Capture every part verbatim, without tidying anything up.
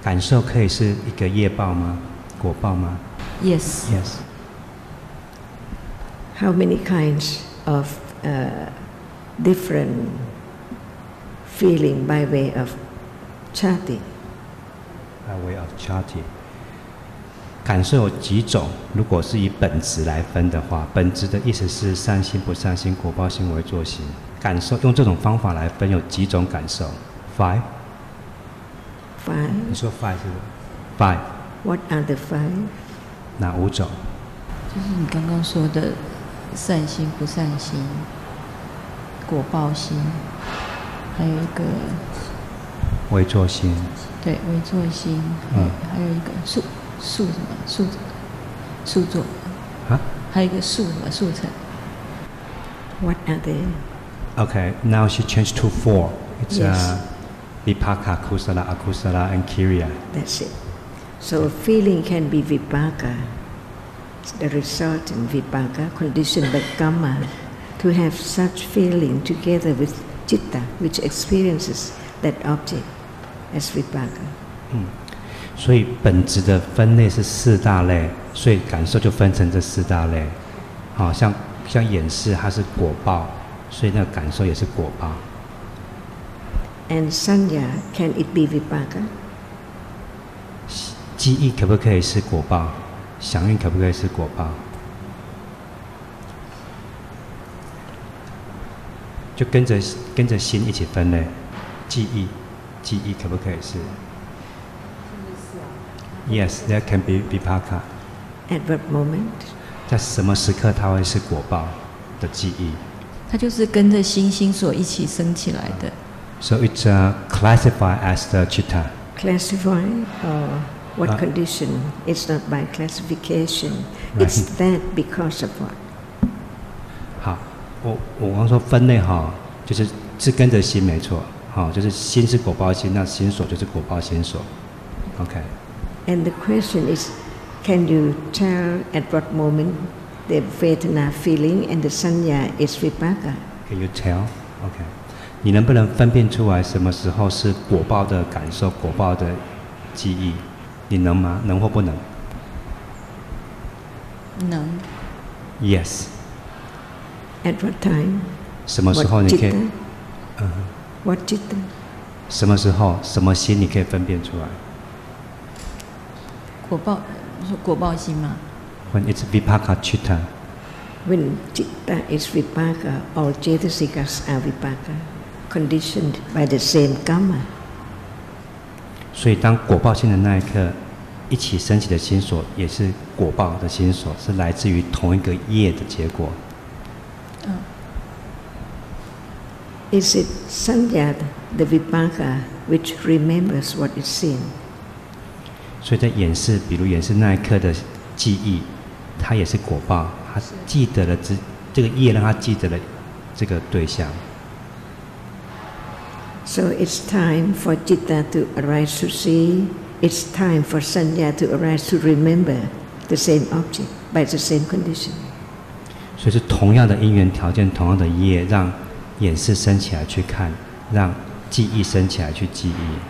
感受可以是一个业报吗？果报吗 ？Yes. Yes. How many kinds of uh, different feeling by way of chati? By way of chati. 感受有几种？如果是以本质来分的话，本质的意思是善心、不善心、果报心、为作心。感受用这种方法来分有几种感受 ？Five. Five. 你说 five 是不 ？Five. What are the five? 哪五种？ 就是你刚刚说的善心、不善心、果报心，还有一个为作心。 对，为作心，嗯，还有一个速速什么速速作啊？ 还有一个速什么速成 What are they? Okay, now she changed to four. It's Yes. uh, vipaka, kusala, akusala, and kiriya. That's it. So feeling can be vipaka, the result in vipaka, conditioned by karma, to have such feeling together with citta, which experiences that object as vipaka. 嗯，所以本质的分类是四大类，所以感受就分成这四大类。好、像像眼识它是果报，所以那个感受也是果报。 And sanya, can it be vipaka? 记忆可不可以是果报？响应可不可以是果报？就跟着跟着心一起分类，记忆，记忆可不可以是 ？Yes, that can be vipaka. At what moment? 在什么时刻它会是果报的记忆？ 它就是跟着心心所一起升起来的。 So it's uh, classified as the chitta. Classify or what Uh, condition? It's not by classification. Right. It's that because of what? 好，我我刚说分类哈，就是是跟着心没错，好，就是心是果报心，那心所就是果报心所。OK。 And the question is, can you tell at what moment the Vedana feeling and the Sanya is vipaka? Can you tell? OK。你能不能分辨出来什么时候是果报的感受、果报的记忆？你能吗？能或不能能。 ？Yes。 At what time? 什么时候 What 你可以？ citta? 嗯哼。 What citta? 什么时候、什么心你可以分辨出来果报，你说果报心吗？ ？When it's vipaka chitta. When citta is vipaka, all cetasikas are vipaka, conditioned by the same karma. 所以当果报心的那一刻，一起升起的心所也是果报的心所，是来自于同一个业的结果。 嗯。 Is it Sanya, the vipaka, which remembers what is seen? 所以在演示，比如演示那一刻的记忆，它也是果报，它记得了这这个业让他记得了这个对象。 So it's time for citta to arise to see. It's time for sanya to arise to remember the same object by the same condition. 所以是同样的因缘条件，同样的业，让眼识升起来去看，让记忆升起来去记忆。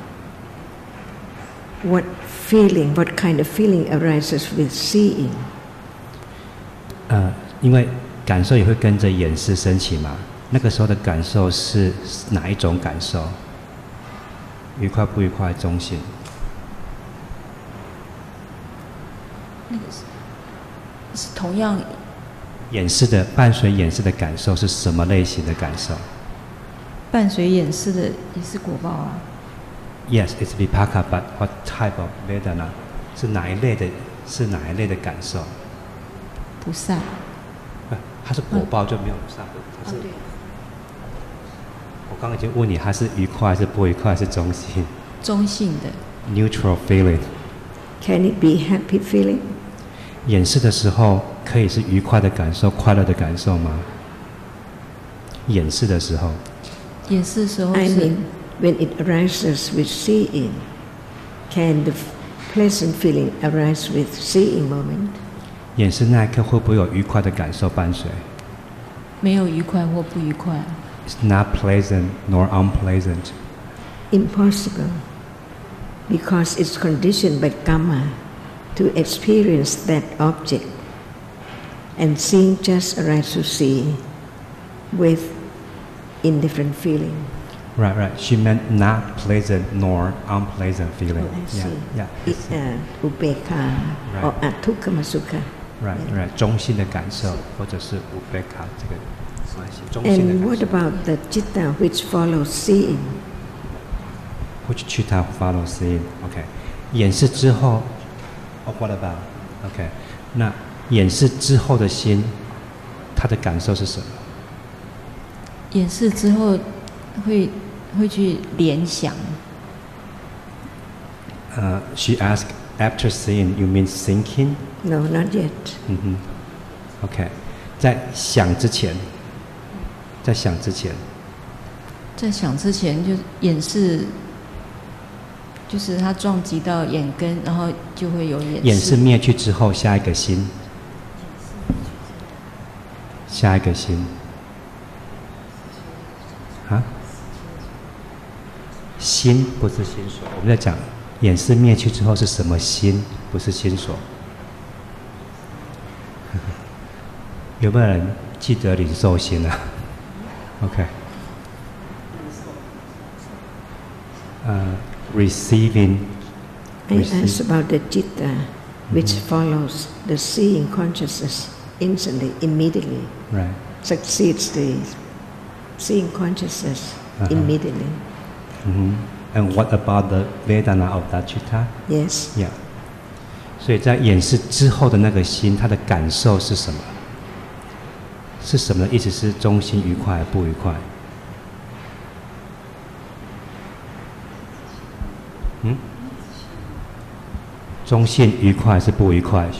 What feeling, what kind of feeling arises with seeing? 呃，因为感受也会跟着眼识升起嘛。那个时候的感受是哪一种感受？愉快不愉快？中性？ 那个是是同样演示的伴随演示的感受是什么类型的感受伴随演示的也是果报啊。 ？Yes, it's vipaka, but what type of vedana？ 是哪一类的？是哪一类的感受？ 不善。 不，它是果报就没有善，它是。 哦，对。 我刚刚已经问你，它是愉快还是不愉快，还是中性？ 中性的。 Neutral feeling。 Can it be happy feeling? 演示的时候可以是愉快的感受、快乐的感受吗？演示的时候。 演示的时候 I 是 mean, when it arises with seeing, can the pleasant feeling arise with seeing moment? 演示那一刻会不会有愉快的感受伴随？ 没有愉快或不愉快。 It's not pleasant nor unpleasant. Impossible. because it's conditioned by karma to experience that object, and seeing just arrives to see with indifferent feeling. Right, right. She meant not pleasant nor unpleasant feeling. Oh, I see. Yeah, yeah. It, uh, upekha Right. or atukkhama sukha. Right, Yeah. right. 中性的感受，或者是无被卡这个关系。中性的 And 感 what 受。 about the citta which follows seeing? Which chitta follows seeing? OK， 演示之后，哦、oh, ，What about? OK， 那演示之后的心，他的感受是什么？ 演示之后会会去联想。 呃、uh, ，She asked, after seeing, you mean thinking? No, not yet. 嗯哼 ，OK， 在想之前，在想之前， 在想之前就演示，就是他撞击到眼根，然后就会有演示。 演示灭去之后，下一个心，下一个心，啊？心不是心所，我们在讲演示灭去之后是什么心，不是心所。有没有人记得领受心啊 ？OK， 呃、uh, ，receiving。 I asked about the citta which Mhm. follows the seeing consciousness instantly, immediately, Right. succeeds the seeing consciousness Uh-huh. immediately. Mm-hmm. And what about the Vedana of that chitta? Yes. Yeah. 所以在演示之后的那个心，它的感受是什么？是什么的意思？是中心愉快不愉快？嗯？中性愉快还是不愉快？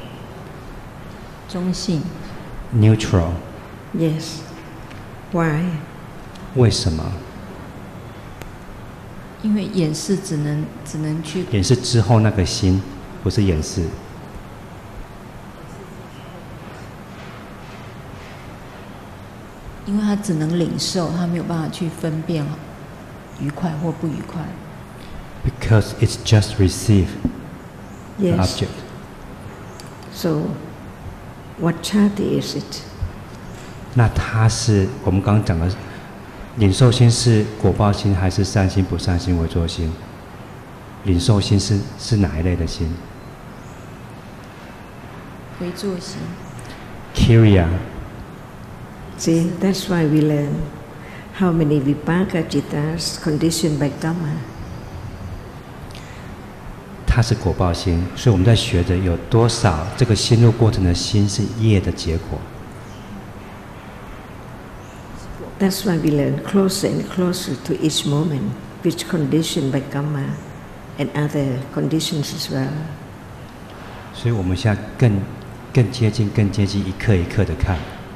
中性。 Neutral。 Yes. Why? 为什么？ 因为演示只能只能去演示之后那个心，不是演示。 因为他只能领受，他没有办法去分辨愉快或不愉快。 Because it's just receive the Yes. object. So, what chati is it? 那它是我们刚刚讲的，领受心是果报心还是善心不善心为作心？领受心是是哪一类的心？ 为作心。 Kriya. See, that's why we learn how many vipaka cittas conditioned by karma. 它是果报心，所以我们在学的有多少这个心入过程的心是业的结果。 That's why we learn closer and closer to each moment, which conditioned by karma and other conditions as well. 所以我们现在更更接近、更接近，一刻一刻的看。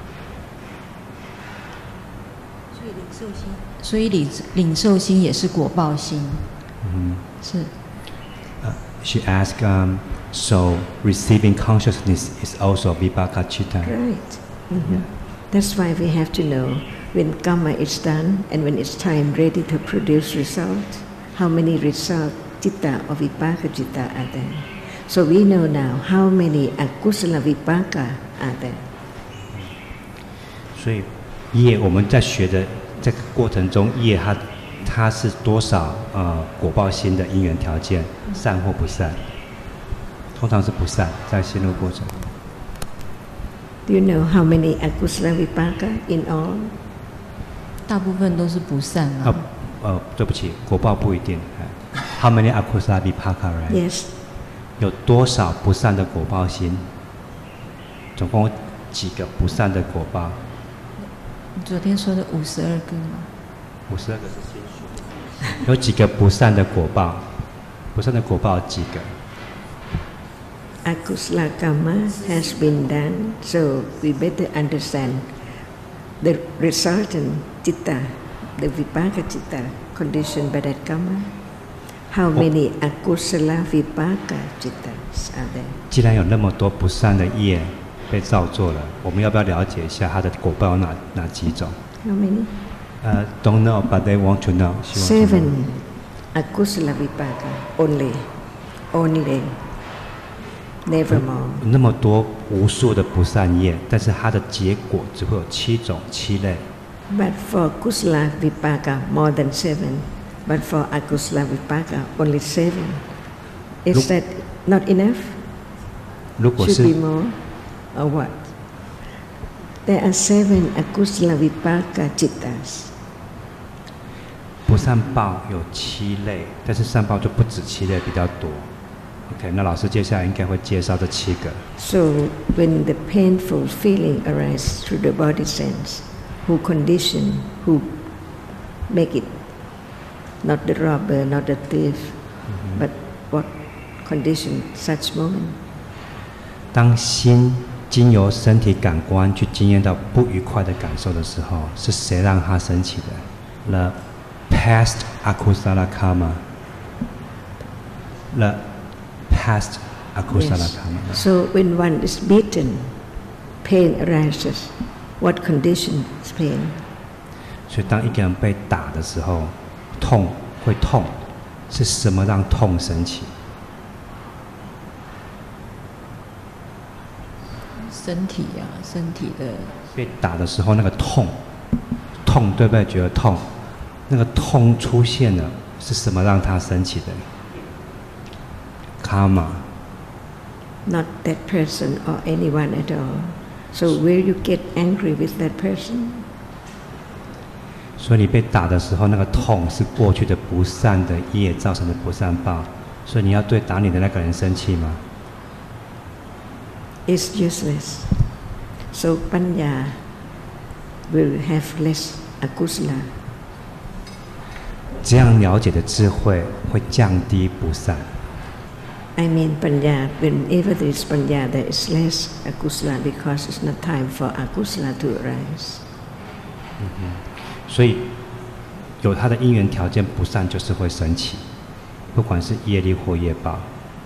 所以领受心，所以领领受心也是果报心。 嗯。 是。 Uh, she asked, um, so receiving consciousness is also vipaka chitta. Right. Mm-hmm. That's why we have to know when karma is done and when it's time ready to produce result, how many result citta or vipaka citta are there. So we know now how many akusala vipaka are there. 所以业我们在学的这个过程中，业它它是多少呃果报心的因缘条件，善或不善？通常是不善，在心入过程。 Do you know how many akusala vipaka in all? 大部分都是不善啊。 啊呃，对不起，果报不一定。How many akusala vipaka, right? Yes. 有多少不善的果报心？总共几个不善的果报？ 你昨天说的五十二个吗？ 五十二个是心数。有几个不善的果报？不善的果报有几个？ Akusala karma has been done, so we better understand the resultant citta, the vipaka citta conditioned by that karma. How many akusala vipaka cittas are there? 既然有那么多不善的业被造作了，我们要不要了解一下它的果报有哪哪几种？ How many? 呃、uh, ，don't know, but they want to know. 希望 to know. Seven. akusala vipaka only, only, never more. 那么多无数的不善业，但是它的结果只会有七种七类。 But for kusala vipaka more than seven, but for akusala vipaka only seven. Is Look- that not enough? 如果 Should 是 be more, or what? There are seven akusala vipaka chittas. 不善报有七类，但是善报就不止七类，比较多。OK， 那老师接下来应该会介绍这七个。 So when the painful feeling arises through the body sense, who condition, who make it, not the robber, not the thief, but what condition such moment? 当心经由身体感官去经验到不愉快的感受的时候，是谁让它升起的 ？The past akusala karma. The past akusala Yes. karma. So when one is beaten, pain arises. What condition is pain? 所以当一个人被打的时候，痛会痛，是什么让痛升起？ 身体啊，身体的被打的时候那个痛，痛对不对？觉得痛，那个痛出现了，是什么让它升起的 ？karma。 Not that person or anyone at all. So will you get angry with that person? 所以你被打的时候，那个痛是过去的不善的业造成的不善报，所以你要对打你的那个人生气吗？ It's useless. So panya will have less akusala. 这样了解的智慧会降低不善。 I mean panya, whenever there is panya, there is less akusala because it's not time for akusala to arise. 所以有它的因缘条件，不善就是会升起，不管是业力或业报。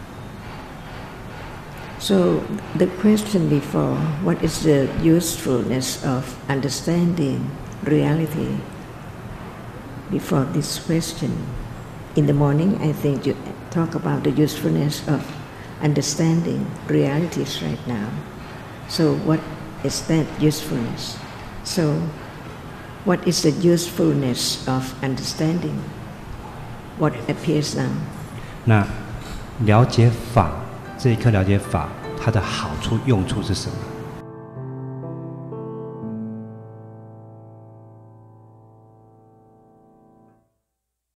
So the question before, what is the usefulness of understanding reality? Before this question, in the morning I think you talk about the usefulness of understanding realities right now. So what is that usefulness? So what is the usefulness of understanding what appears now? 那了解法，这一刻了解法，它的好处用处是什么？